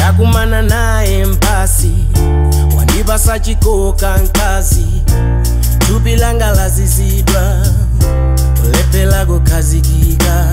ndakumana naye mpasi wandipasa chikoka nkazi thupi langa lazizidwa ulephera kukhazikika